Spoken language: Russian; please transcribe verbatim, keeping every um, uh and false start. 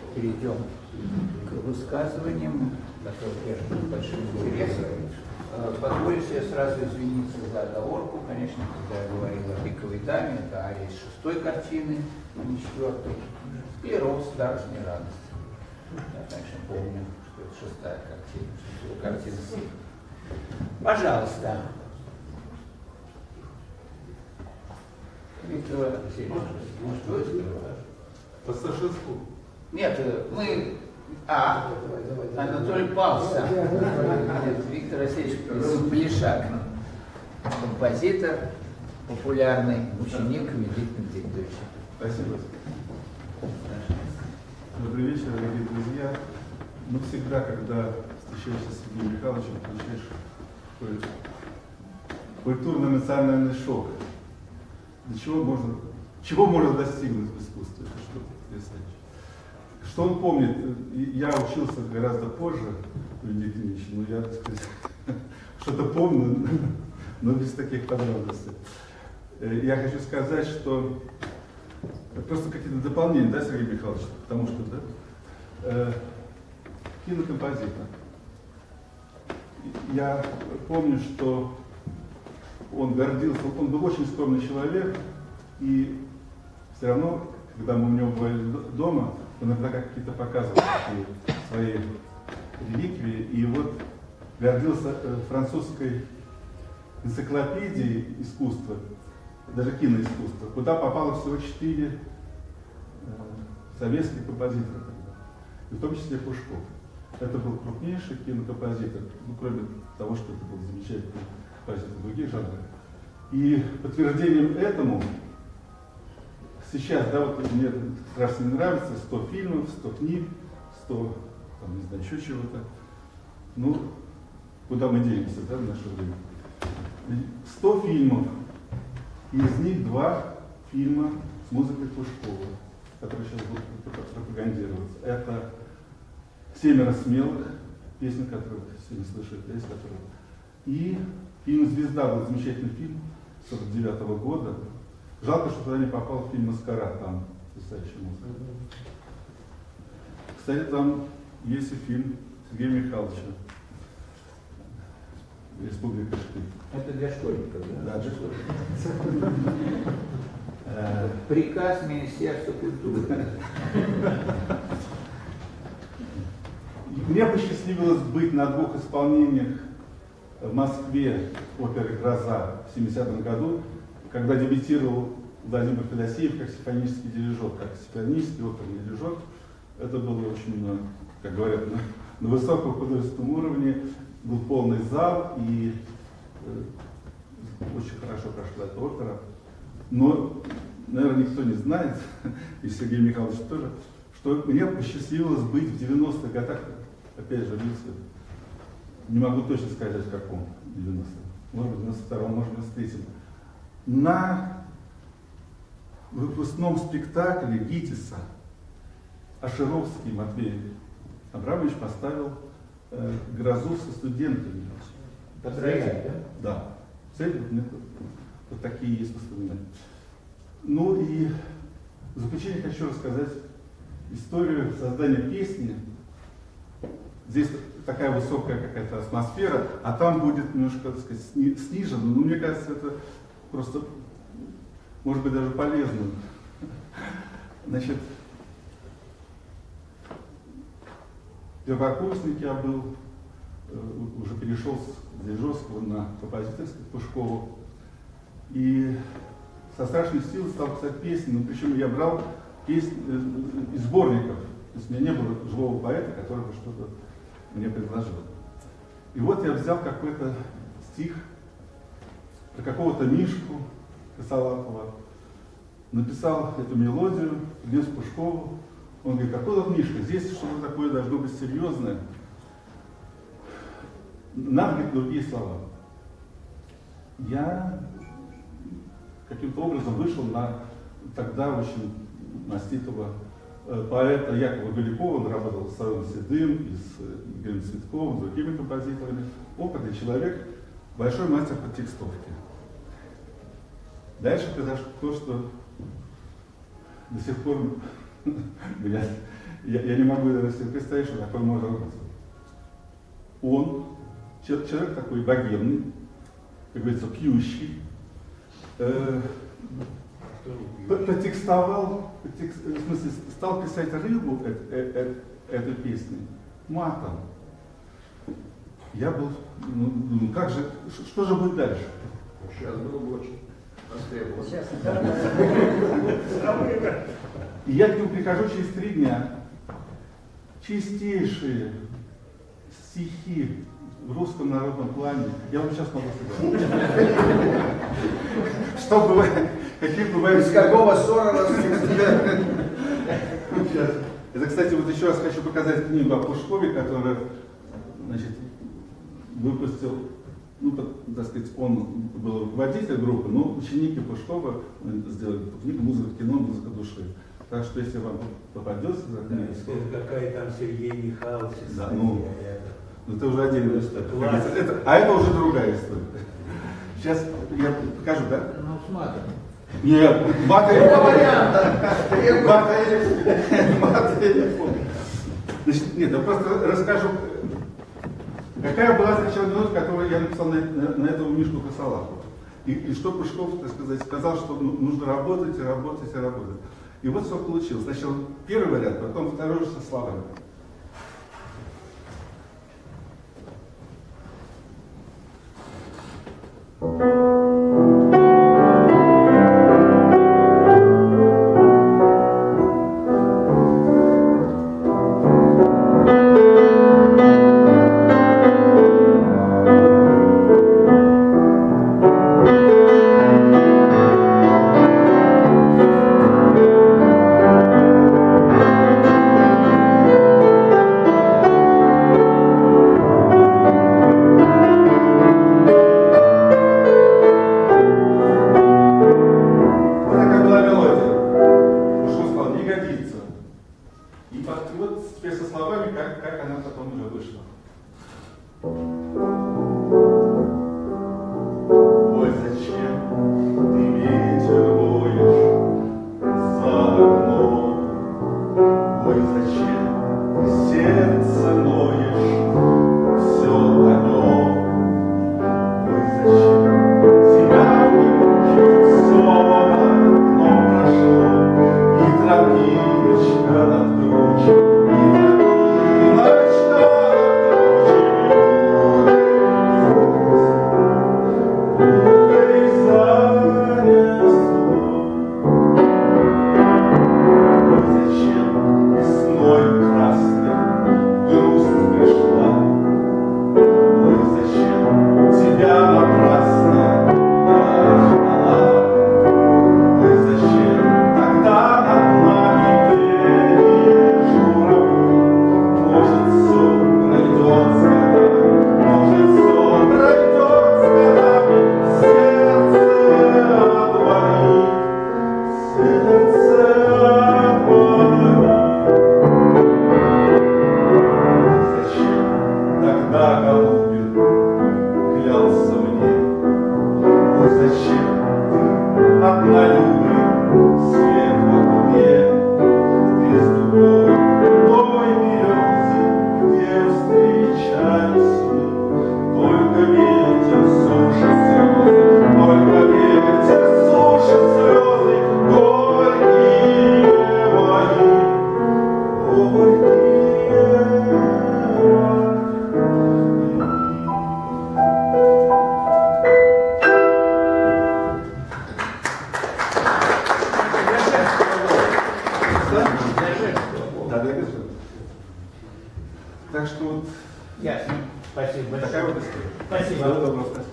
перейдем к высказываниям, которые я жду с большим интересом. Позвольте я сразу извиниться за оговорку. Конечно, когда я говорил о «Пиковой даме», это ария из шестой картины, не четвертой, и «Роуз Даржней радости». Я, конечно, помню, что это шестая картина, что это картина семь. Пожалуйста. Виктор Алексеевич, может, вы скажете? По Сашинску. Нет, мы... А, Анатолий Павлович, Виктор Васильевич Плешак, композитор, популярный, ученик Великого Дегтяревича. Спасибо. Добрый вечер, дорогие друзья. Ну, всегда, когда встречаешься с Сергеем Михайловичем, получаешь какой-то культурно-эмоциональный шок. До чего можно, чего можно достигнуть в искусстве? Это что-то потрясающее. Что он помнит? Я учился гораздо позже, Леонид Ильич, но я, так сказать, что-то помню, но без таких подробностей. Я хочу сказать, что просто какие-то дополнения, да, Сергей Михайлович, потому что, да, э, кинокомпозитор. Я помню, что он гордился, он был очень скромный человек, и все равно, когда мы у него бывали дома, он иногда какие-то показывал такие свои реликвии, и вот гордился французской энциклопедией искусства, даже киноискусства, куда попало всего четыре э, советских композитора тогда, и в том числе Пушков. Это был крупнейший кинокомпозитор, ну, кроме того, что это был замечательный композитор в других жанрах. И подтверждением этому сейчас, да, вот мне страшно не нравится, сто фильмов, сто книг, сто, там, не знаю, еще чего-то. Ну, куда мы денемся, да, в наше время? сто фильмов, из них два фильма с музыкой Пушкова, которые сейчас будут пропагандироваться. Это «Семеро смелых», песня, которую все не слышали, да, из которой. И фильм «Звезда» был замечательный фильм сорок девятого года. Жалко, что туда не попал фильм «Маскарад», там потрясающая музыка. Кстати, там есть и фильм Сергея Михайловича «Республика Штык». Это для школьников, да? Да, для школьников. Приказ Министерства культуры. Мне посчастливилось быть на двух исполнениях в Москве оперы «Гроза» в семидесятом году, когда дебютировал Владимир Федосеев как симфонический дирижер, как симфонический оперный дирижер. Это было очень, как говорят, на, на высоком художественном уровне. Был полный зал, и э, очень хорошо прошла эта опера. Но, наверное, никто не знает, и Сергей Михайлович тоже, что мне посчастливилось быть в девяностых годах, опять же, видите, не могу точно сказать, в каком девяностом, может быть, в девяносто втором, может быть, в девяносто третьем, на выпускном спектакле ГИТИСа Ашировский Матвей Абрамович поставил э, «Грозу» со студентами. Поздравляю, да? Да. Цель, вот, вот, вот такие есть воспоминания. Ну и в заключение хочу рассказать историю создания песни. Здесь такая высокая какая-то атмосфера, а там будет немножко, так сказать, сни, снижено. Но мне кажется, это просто, может быть, даже полезно. Значит, первокурсник я был, уже перешел с дирижерского на композиторский к Пушкову. И со страшной силой стал писать песни, но причем я брал песни из сборников. То есть у меня не было живого поэта, который бы что-то мне предложил. И вот я взял какой-то стих про какого-то Мишку Косолапова, написал эту мелодию, принес Пушкову. Он говорит: какой вот Мишка, здесь что-то такое должно быть серьезное. Надо, говорит, другие слова. Я каким-то образом вышел на тогда очень маститого поэта Якова Голякова. Он работал с Савой Седым, и с Игорем Цветковым, с другими композиторами. Опытный человек, большой мастер по текстовке. Дальше произошло то, что до сих пор меня Я, я не могу даже себе представить, что такое может быть. Он, человек такой богемный, как говорится, пьющий, э, потекстовал, потекст, в смысле, стал писать рыбу э, э, э, этой песни матом. Я был, ну, думаю, как же, что же будет дальше? Сейчас было бы очень востребовано. И я к нему прихожу через три дня. Чистейшие стихи в русском народном плане. Я вам сейчас могу сказать. Что бывает? Какие бывают... Из какого ссора расписано? Это, кстати, вот еще раз хочу показать книгу о Пушкове, которая, значит, выпустил, ну, так сказать, он был руководитель группы, но ученики Пушкова сделали книгу «Музыка в кино, музыка души». Так что, если вам попадется за книгу... Да, какая там Сергей Михайлович. Да, ну, ну, это уже отдельная история. Это, а это уже другая история. Сейчас я покажу, да? Ну, с матом. Нет, мата я Два варианта. Мата я не помню. Значит, нет, я просто расскажу, какая была сначала минута, которую я написал на, на, на этого Мишку Косолапова. И, и что Пушков, так сказать, сказал, что нужно работать и работать и работать. И вот что получилось. Сначала первый вариант, потом второй со словами. Так что вот... Ясно. Спасибо большое. Такая вот история. Спасибо. Всего доброго.